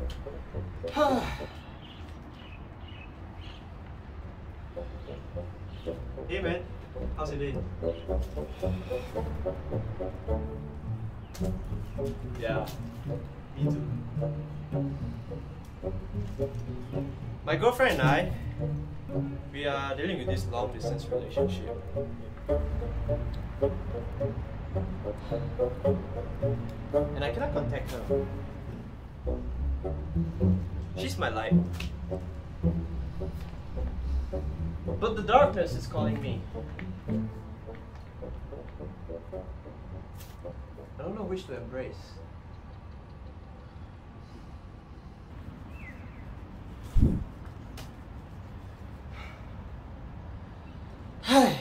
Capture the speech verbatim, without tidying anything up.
Hey man, how's your day? Yeah, me too. My girlfriend and I, we are dealing with this long distance relationship. And I cannot contact her. She's my light. But the darkness is calling me. I don't know which to embrace. Hi.